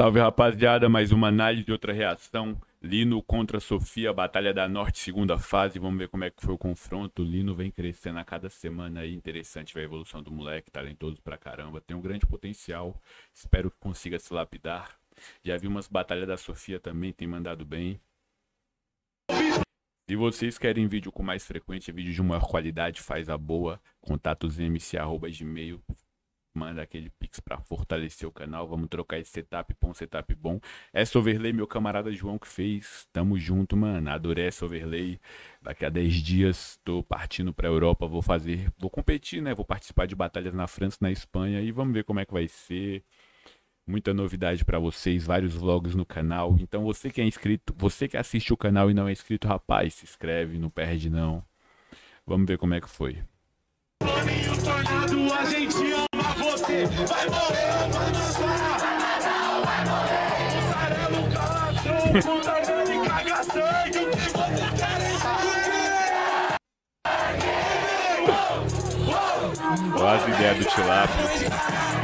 Salve, rapaziada, mais uma análise de outra reação. Lino contra Sofia, Batalha da Norte, segunda fase. Vamos ver como é que foi o confronto. O Lino vem crescendo a cada semana aí. Interessante ver a evolução do moleque, talentoso pra caramba. Tem um grande potencial. Espero que consiga se lapidar. Já vi umas batalhas da Sofia também, tem mandado bem. Se vocês querem vídeo com mais frequência, vídeo de maior qualidade, faz a boa. contatosmc@gmail. Manda aquele pix pra fortalecer o canal. Vamos trocar esse setup pra um setup bom. Essa overlay, meu camarada João que fez. Tamo junto, mano. Adorei essa overlay. Daqui a 10 dias tô partindo pra Europa. Vou competir, né? Vou participar de batalhas na França, na Espanha. E vamos ver como é que vai ser. Muita novidade pra vocês. Vários vlogs no canal. Então você que é inscrito, você que assiste o canal e não é inscrito, rapaz, se inscreve, não perde não. Vamos ver como é que foi. A gente ama você, vai morrer, vai dançar. Vai morrer, mussarela, calatrão, puta dele, caga sangue, o que você quer Olha as ideias do Tilápio.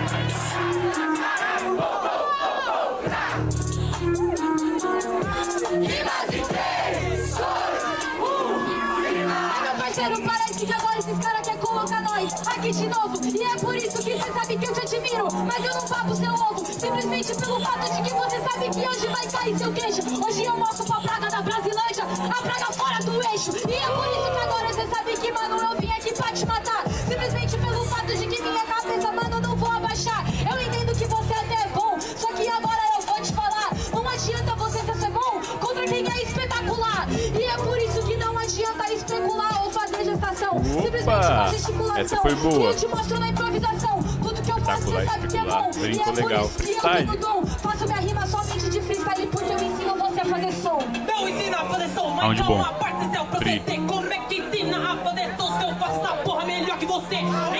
Parece que agora esses caras querem colocar nós aqui de novo. E é por isso que você sabe que eu te admiro. Mas eu não pago seu ovo, simplesmente pelo fato de que você sabe que hoje vai cair seu queixo. Hoje eu mostro pra praga da Brasilândia, a praga fora do eixo. E é por isso que agora você sabe que, mano, eu vim aqui pra te matar. Simplesmente pelo fato de que minha cabeça, mano, eu não vou abaixar. Eu entendo que você até é bom, só que agora eu vou te falar. Não adianta você ser bom contra quem é espetacular. E é por isso que não adianta especular ou fazer gestação. Simplesmente uma gesticulação. Essa foi boa. Que eu te mostro na improvisação. Tudo que eu faço você sabe que é bom. E é por legal. isso que eu tenho dom. Faço minha rima somente de freestyle porque eu ensino você a fazer som. Eu ensino a fazer som, mas Aonde bom? calma, parte seu pra você ter. Como é que ensina a fazer som se eu faço essa porra melhor que você? Então você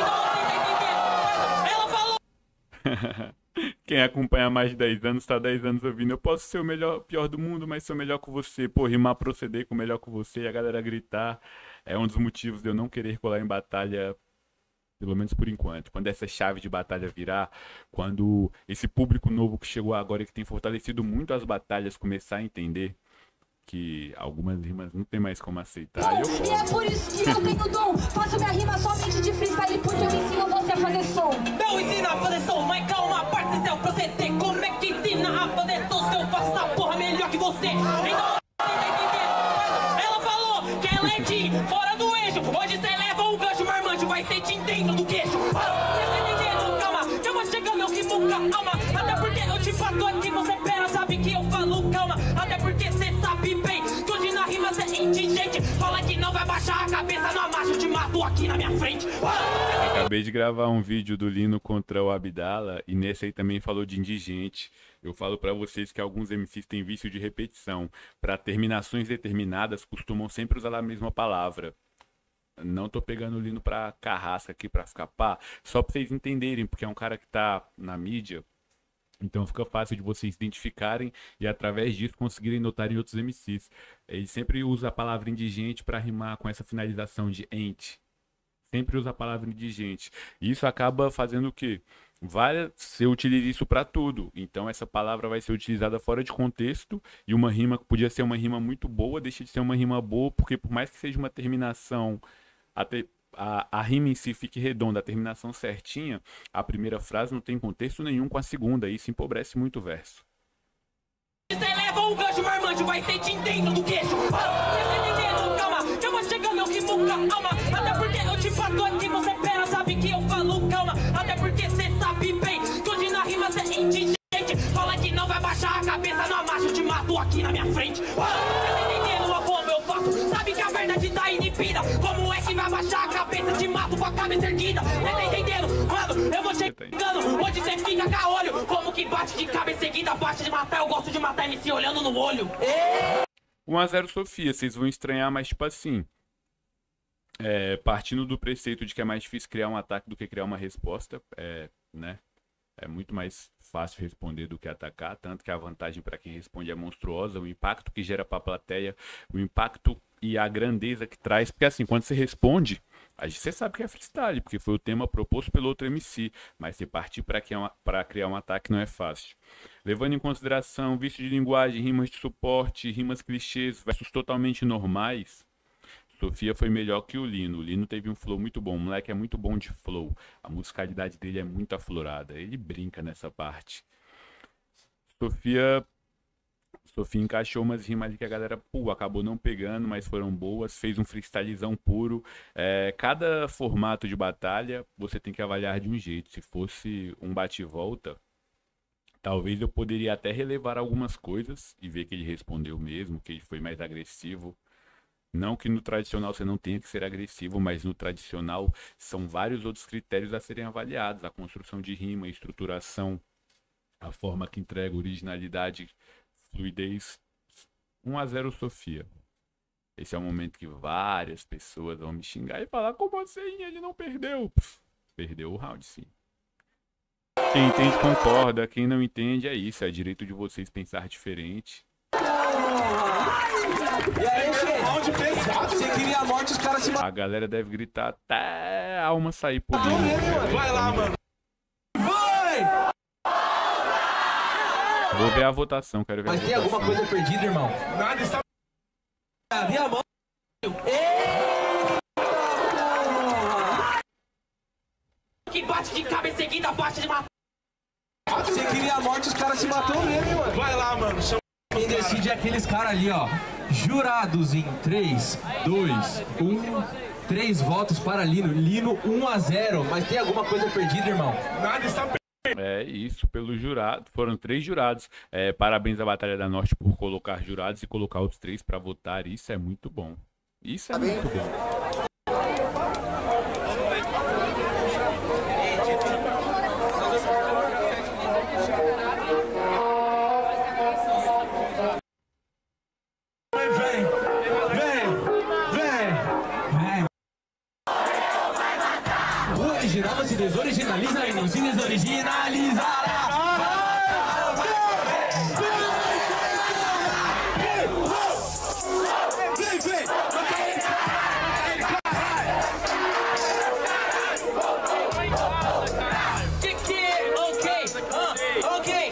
tá entendendo? Ela falou. Quem acompanha há mais de 10 anos, tá 10 anos ouvindo. Eu posso ser o melhor, pior do mundo, mas sou melhor que você. Pô, rimar, proceder com o melhor que você e a galera gritar é um dos motivos de eu não querer colar em batalha, pelo menos por enquanto. Quando essa chave de batalha virar, quando esse público novo que chegou agora e que tem fortalecido muito as batalhas começar a entender que algumas rimas não tem mais como aceitar. E é por isso que eu tenho dom. Faço minha rima somente de freestyle porque eu ensino você a fazer som. Eu ensino a fazer som, mas calma, parte seu pra você ter. Como é que ensina a fazer som se eu faço essa porra melhor que você? Então você tá entendendo? Ela falou que ela é de fora do eixo. Hoje você leva um gancho marmante, vai ser de dentro do queixo. Você tá entendendo? Calma, eu vou chegando, eu rimo com calma. Até porque eu te bato aqui, você pera, sabe que eu falo calma. Até porque você sabe bem que hoje na rima você é indigente. Fala que não vai baixar a cabeça, não amacha, eu te mato aqui na minha frente. Acabei de gravar um vídeo do Lino contra o Abdala e nesse aí também falou de indigente. Eu falo pra vocês que alguns MCs têm vício de repetição. Pra terminações determinadas, costumam sempre usar a mesma palavra. Não tô pegando o Lino pra carrasca aqui pra ficar pá, só pra vocês entenderem, porque é um cara que tá na mídia. Então fica fácil de vocês identificarem e através disso conseguirem notar em outros MCs. Ele sempre usa a palavra indigente para rimar com essa finalização de ente. Sempre usa a palavra indigente. E isso acaba fazendo o quê? Você utiliza isso para tudo. Então essa palavra vai ser utilizada fora de contexto e uma rima que podia ser uma rima muito boa deixa de ser uma rima boa, porque por mais que seja uma terminação até a rima em si fique redonda, a terminação certinha, a primeira frase não tem contexto nenhum com a segunda, e isso empobrece muito o verso. Você leva um gancho marmante, vai ser de dentro do queixo. Você tá entendendo? Calma, eu vou chegando, eu rimo com calma. Até porque eu te bato aqui, você pera, sabe que eu falo calma. Até porque você sabe bem que hoje na rima você é indigente. Fala que não vai baixar a cabeça, não amacha, eu te mato aqui na minha frente. Você tá entendendo como eu faço? Sabe que a verdade tá inibida. Como é que vai baixar a cabeça, te mato com a cabeça erguida. Você tá entendendo? Mano, eu vou chegando, onde você fica com olho. Como que bate de cabeça erguida, bate de matar, eu gosto de matar MC olhando no olho. 1 a 0 Sofia, vocês vão estranhar, mas tipo assim, partindo do preceito de que é mais difícil criar um ataque do que criar uma resposta, né? É muito mais fácil responder do que atacar, tanto que a vantagem para quem responde é monstruosa, o impacto que gera para a plateia, o impacto e a grandeza que traz, porque assim, quando você responde, Você sabe que é freestyle, porque foi o tema proposto pelo outro MC, mas se partir para criar um ataque não é fácil. Levando em consideração vício de linguagem, rimas de suporte, rimas clichês versus totalmente normais, Sofia foi melhor que o Lino. O Lino teve um flow muito bom. O moleque é muito bom de flow. A musicalidade dele é muito aflorada. Ele brinca nessa parte. Sofia encaixou umas rimas ali que a galera, pô, acabou não pegando, mas foram boas. Fez um freestylezão puro. Cada formato de batalha você tem que avaliar de um jeito. Se fosse um bate e volta, talvez eu poderia até relevar algumas coisas e ver que ele respondeu mesmo, que ele foi mais agressivo. Não que no tradicional você não tenha que ser agressivo, mas no tradicional são vários outros critérios a serem avaliados. A construção de rima, a estruturação, a forma que entrega, originalidade, fluidez. 1-0 Sofia. Esse é o momento que várias pessoas vão me xingar e falar: como assim? Ele não perdeu. Perdeu o round, sim. Quem entende concorda, quem não entende é isso. É direito de vocês pensar diferente. E aí, você queria a morte, os caras se A galera deve gritar até a alma sair por dentro. Vai lá, mano. Vai! Vou ver a votação, quero ver. Mas a tem votação. alguma coisa perdida, irmão? Nada está. Minha mão. Que bate de cabeça seguida, bate de matar. Você queria a morte, os caras se matou mesmo, mano. Vai lá, mano. Quem decide é aqueles caras ali, ó. Jurados em 3, 2, 1. 3 votos para Lino. Lino 1-0. Mas tem alguma coisa perdida, irmão? Nada está perdido. É isso, pelo jurado. Foram 3 jurados. Parabéns à Batalha da Norte por colocar jurados e colocar os 3 para votar. Isso é muito bom. Isso é muito bom. Original se desoriginaliza e não se desoriginalizará. Ok.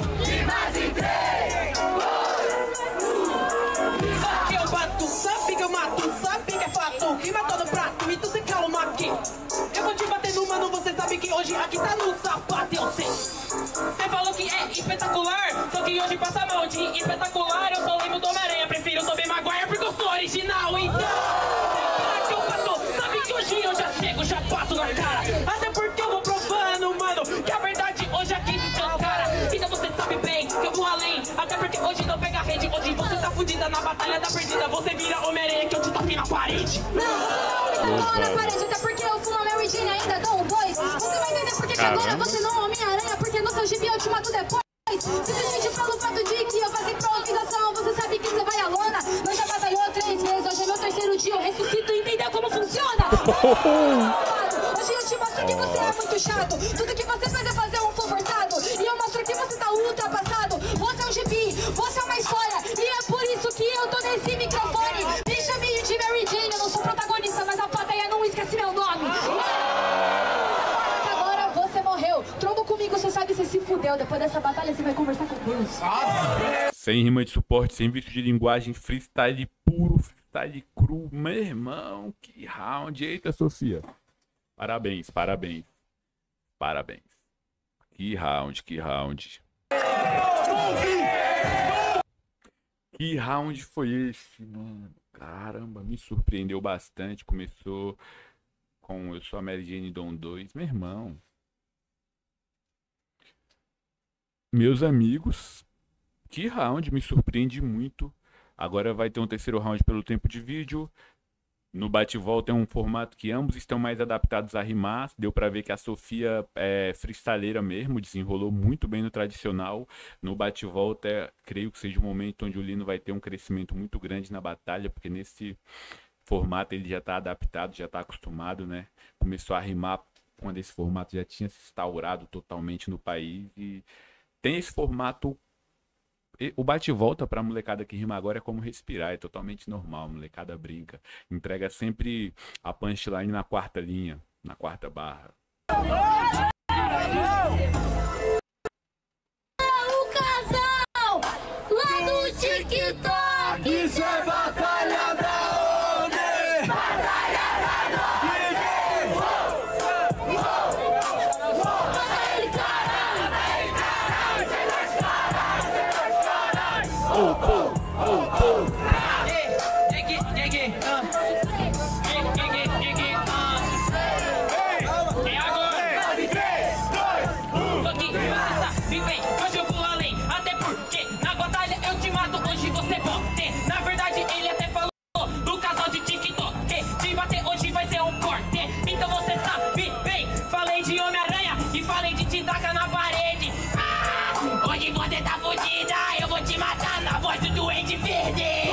Só que eu bato, sabe que eu mato, sabe que é fato. Que matou no prato, e tu se calma aqui. Eu vou te bater no mano, você sabe que hoje aqui tá no sapato, eu sei. Você falou que é espetacular, só que hoje passa mal de espetacular. Eu sou lembro do Homem-Aranha, prefiro o Tobey Maguire porque eu sou original, então. Será que eu bato? Sabe que hoje eu já chego, já bato na cara. Até porque eu vou provando, mano, que a verdade hoje aqui se escancara. Então você sabe bem que eu vou além. Até porque hoje não pega a rede, hoje você tá fudida na batalha da perdida. Você vira Homem-Aranha que eu te toquei na parede. Não, você tá na parede, até porque eu fumo a Mary Jane ainda dou um boys. Você vai entender porque que agora você não é Homem-Aranha, porque no seu gibi eu te mato depois. Simplesmente pelo fato de que eu faço improvisação, você sabe que você vai à lona. Nós já batalhou 3 vezes, hoje é meu 3º dia, eu ressuscito e entendeu como funciona. Hoje eu te mostro que você é muito chato. Tudo que você faz é fazer um flow forçado. E eu mostro que você tá ultrapassado. Você é um gibi, você é uma história. E é por isso que eu tô nesse microfone. Me chame de Mary Jane, eu não sou protagonista, mas a plateia não esquece meu nome. Agora você morreu. Trombo comigo, você sabe, você se fudeu. Depois dessa batalha você vai conversar com Deus. Sem rima de suporte, sem vício de linguagem, freestyle puro, freestyle cru. Meu irmão, que round. Eita, Sofia. Parabéns, parabéns. Parabéns. Que round, que round. Que round foi esse, mano? Caramba, me surpreendeu bastante. Começou com Eu Sou a Mary Jane Dom 2. Meu irmão. Meus amigos, que round, me surpreende muito. Agora vai ter um terceiro round pelo tempo de vídeo. No bate-volta é um formato que ambos estão mais adaptados a rimar. Deu pra ver que a Sofia é freestyleira mesmo, desenrolou muito bem no tradicional. No bate-volta, creio que seja um momento onde o Lino vai ter um crescimento muito grande na batalha, porque nesse formato ele já tá adaptado, já tá acostumado, né? Começou a rimar quando esse formato já tinha se instaurado totalmente no país. E tem esse formato O bate e volta pra molecada que rima agora é como respirar, é totalmente normal. A molecada brinca. Entrega sempre a punchline na quarta linha, na quarta barra. O casal lá do TikTok. Isso é batalha da onde? Batalha da Hoje eu vou além, até porque na batalha eu te mato, hoje você pode. Na verdade ele até falou do casal de TikTok, te bater hoje vai ser um corte. Então você sabe bem, falei de Homem-Aranha e falei de te tacar na parede. Hoje você tá fodida, eu vou te matar na voz do Duende Verde.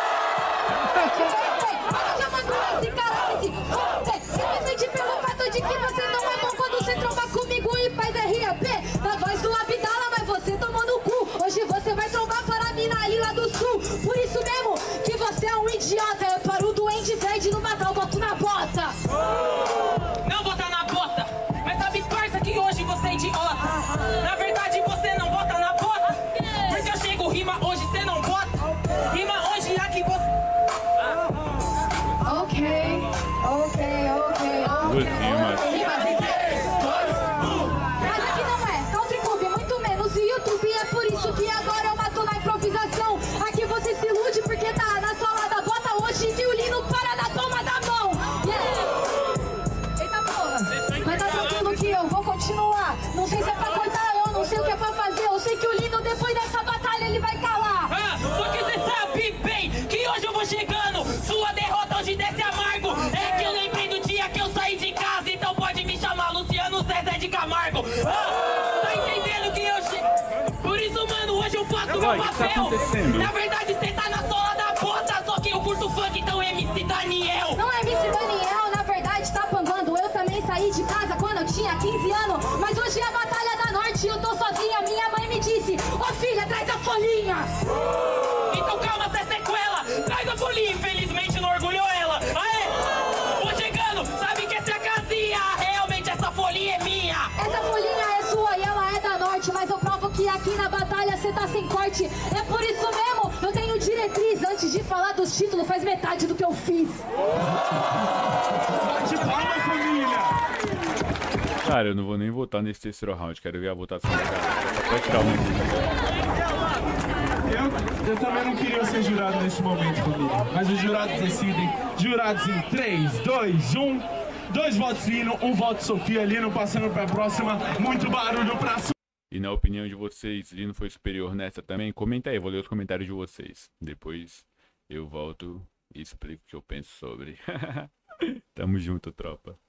Já mandou esse cara esse simplesmente pelo fato de que você não é bom quando você tromba comigo e faz RAP na voz do Abdala, mas você tomou no cu. Hoje você vai trombar para a mina ali lá do sul. Por isso mesmo que você é um idiota. Eu paro o Duende Verde no matar, eu boto na bota. Não botar na bota, mas sabe, parça, que hoje você é idiota. Na verdade você não bota na bota, porque eu chego rima hoje, você não bota. Rima hoje aqui você... Ok. Duas rimas. Mas aqui não é Country Club, muito menos YouTube. É por isso que agora eu mato na improvisação. Aqui você se ilude porque tá na sola da bota. Hoje violino para na palma da mão. Yeah. Eita porra. Mas tá tranquilo que eu vou continuar. Não sei se é pra cortar, eu não sei o que é pra fazer. Eu sei que o Lino depois dessa batalha ele vai calar. Só que você sabe bem que hoje eu vou chegando. Sua derrota hoje desce amargo. É que eu lembrei do dia que eu saí de casa, então pode me chamar Luciano Zezé de Camargo. Tá entendendo que eu chego? Por isso, mano, hoje eu faço meu O que tá papel. acontecendo? Na verdade, você tá na sola da bota, só que eu curto funk, então MC Daniel. Não é MC Daniel, na verdade tá pambando. Eu também saí de casa quando eu tinha 15 anos. Mas hoje é a Batalha da Norte, eu tô sozinha. Minha mãe me disse, ô filha, traz a folhinha. Então calma, essa é sequela. Traz a folhinha, infelizmente não orgulhou ela. Aê! Vou chegando, sabe que essa é a casinha. Realmente essa folhinha é minha. Essa folhinha é sua e ela é da Norte. Mas eu provo que aqui na batalha cê tá sem corte. É por isso mesmo, eu tenho diretriz. Antes de falar dos títulos, faz metade do que eu fiz. Bate palma, família! Cara, eu não vou nem votar nesse terceiro round. Quero ver a votação da galera. Só pra tirar Eu também não queria ser jurado nesse momento, família. Mas os jurados decidem. Jurados em 3, 2, 1. 2 votos Lino, 1 voto Sofia. Lino passando pra próxima. Muito barulho pra cima. E na opinião de vocês, Lino foi superior nessa também? Comenta aí, vou ler os comentários de vocês. Depois eu volto e explico o que eu penso sobre. Tamo junto, tropa.